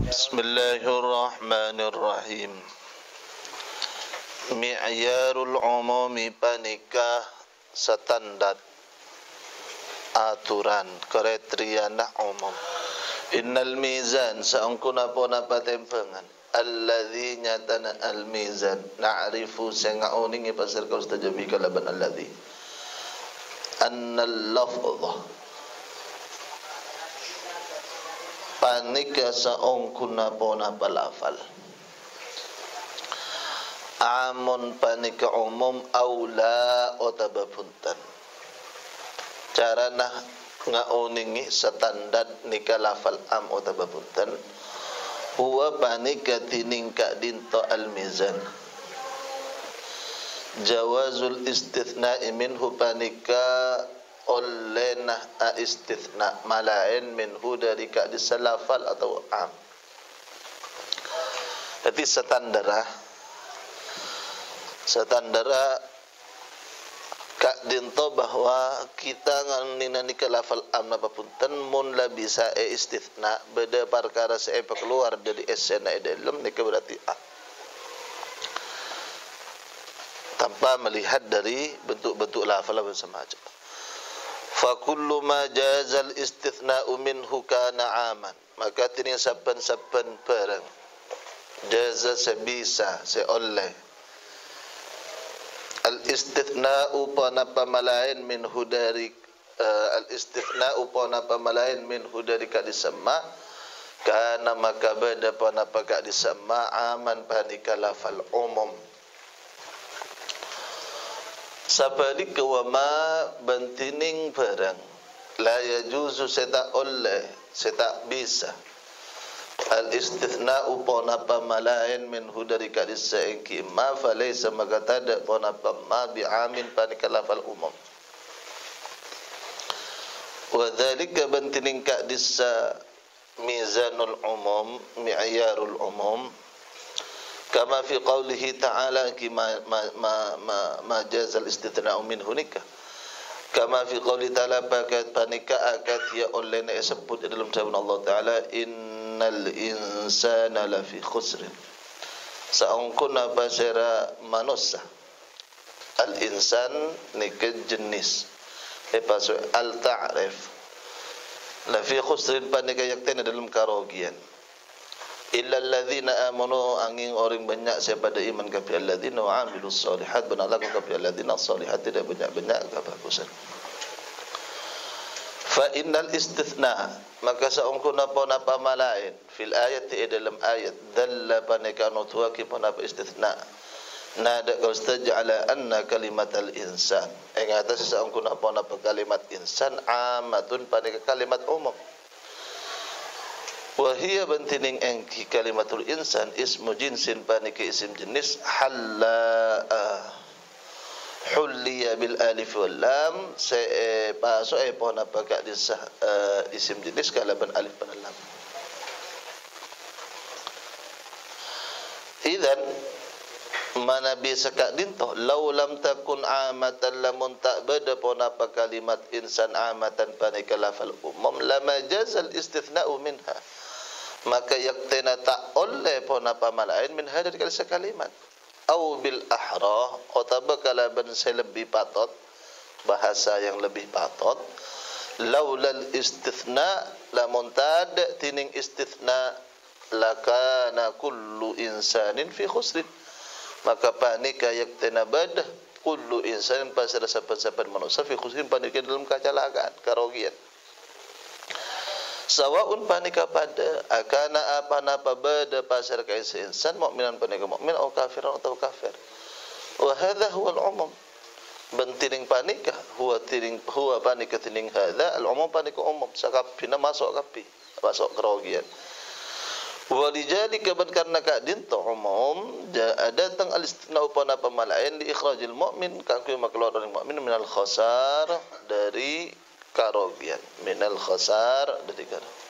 Bismillahirrahmanirrahim. Mi'yarul umumi panikah standar aturan kriteria nak umum. Innal mizan saungkuna pona patempengan alladzi nyatana al mizan na'rifu sangauningi pasal kau stajabi kalaban alladzi annal lafdh panika saungkuna pona palafal amun panika umum aula otabapuntan carana ngauningi standar nika lafal am otabapuntan huwa panika tiningka dinto al mizan jawazul istithna'i minhu panika olena istithna malain minhu dari ka disalafal atau am. Jadi standara kak dinto bahwa kita nganina ni lafal am napa punten mun la bisa istithna beda perkara saya keluar dari esena dalam nika berarti a. Tanpa melihat dari bentuk-bentuk lafal bersama aja. Fa kullu ma jazal istithna'u minhu kana 'aman. Maka tini saben-saben barang jaza sebisa seoleh al istithna'u panapa malain minhu dari al istithna'u panapa malain minhu dari ka disamma kana maka beda panapa ka disamma aman panika lafal umum. Sabalik wa ma bantining barang la yajuzu seta oleh seta bisa al istithna'u ponapa malain min hudari kadisa engki ma falaysa magatada ponapa ma bi amin panika lafal umum wa dzalika bantining kadisa mizanul umum mi'yarul umum kama fi qawlihi ta'ala ma jazal istithna'u minhu nikah kama fi qawli ta'ala panika akat ya olena sebut dalam sabun Allah Ta'ala innal insana lafi khusrin saungkuna basara manusia al insan nikah jenis lepas al ta'rif lafi khusrin panika yaktena dalam karogian illa alladzina amanu angin orang banyak siapa ada iman kepada alladzina wa amilus solihat benar lakukan kepada alladzina solihat tidak banyak-banyak kebagusan. Fa innal istithna maka saungkuna napa malain fil ayat dalam ayat dalla panika nutuaki napa istithna nada kau stajala anna kalimatal insan atas saungkuna napa kalimat insan amatun panika kalimat umum. Wahia bantining engki kalimatul insan ismu jinsin panika isim jenis halla hulliya bil alif wal lam paso pona pakai disah isim jenis kalaban alif dan lam. Idan mana bisa kak dinto law lam takun amatan lamun tak beda pona pa kalimat insan amatan panika lafal umum lama jazal istithna'u minha maka yaktena tak oleh pona pamalain min hadar kalisa kalimat au bil ahra atau kalaban saya lebih patot bahasa yang lebih patot laulal istithna lamun tad tining istithna lakana kullu insanin fi khusrin maka panika yaktena badah kullu insanin pasal sapan-sapan manusia fi khusrin panika dalam kecelakaan karogian sawaun panika pada akana apa napa beda pasar kaisa insan mukminan panika mukmin atau kafiran atau kafir wa hadha huwa al-umum bantining panika huwa panika tining hadha al-umum panika umum sakapina masuk kapi masuk kerogian wa lijadika karena ka dinto umum datang al-istithna upana pamalain li ikhrajil mukmin kangku makluar orang mukmin minal khasar dari karogian minal khasar dari